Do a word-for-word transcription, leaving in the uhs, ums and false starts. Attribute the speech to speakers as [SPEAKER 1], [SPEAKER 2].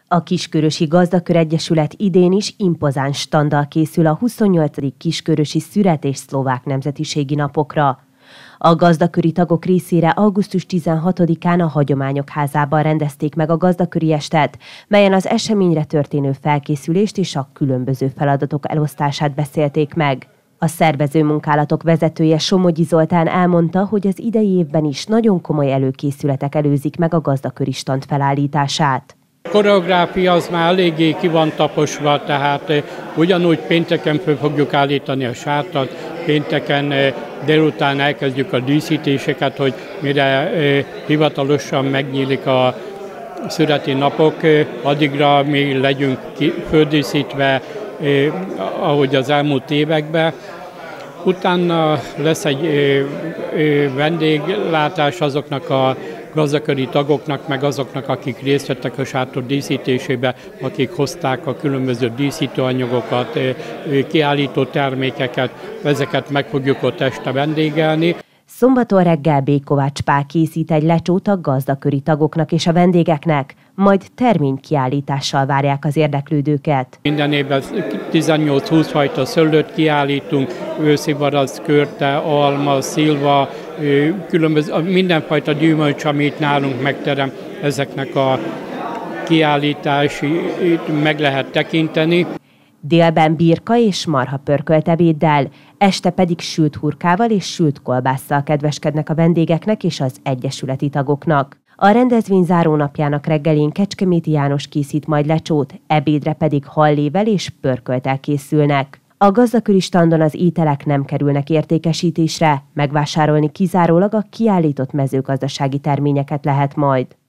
[SPEAKER 1] A Kiskörösi Gazdakör Egyesület idén is impozáns standal készül a huszonnyolcadik Kiskörösi Szüret és Szlovák Nemzetiségi Napokra. A gazdaköri tagok részére augusztus tizenhatodikán a Hagyományok Házában rendezték meg a gazdaköri estet, melyen az eseményre történő felkészülést és a különböző feladatok elosztását beszélték meg. A szervező munkálatok vezetője Somogyi Zoltán elmondta, hogy az idei évben is nagyon komoly előkészületek előzik meg a gazdaköri stand felállítását.
[SPEAKER 2] A koreográfia az már eléggé ki van taposva, tehát ugyanúgy pénteken föl fogjuk állítani a sátrat, pénteken délután elkezdjük a díszítéseket, hogy mire hivatalosan megnyílik a szüreti napok, addigra mi legyünk földíszítve, ahogy az elmúlt években. Utána lesz egy vendéglátás azoknak a gazdaköri tagoknak, meg azoknak, akik részt vettek a sátor díszítésébe, akik hozták a különböző díszítőanyagokat, kiállító termékeket, ezeket meg fogjuk ott este vendégelni.
[SPEAKER 1] Szombaton reggel B. Kovács Pál készít egy lecsót a gazdaköri tagoknak és a vendégeknek, majd terménykiállítással várják az érdeklődőket.
[SPEAKER 2] Minden évben tizennyolc-húsz fajta szőlőt kiállítunk, őszi barack, körte, alma, szilva, különböző, mindenfajta gyümölcs, amit nálunk megterem, ezeknek a kiállításait meg lehet tekinteni.
[SPEAKER 1] Délben birka és marha pörkölt ebéddel, este pedig sült hurkával és sült kolbásszal kedveskednek a vendégeknek és az egyesületi tagoknak. A rendezvény zárónapjának reggelén Kecskeméti János készít majd lecsót, ebédre pedig hallével és pörkölttel készülnek. A gazdaköri standon az ételek nem kerülnek értékesítésre, megvásárolni kizárólag a kiállított mezőgazdasági terményeket lehet majd.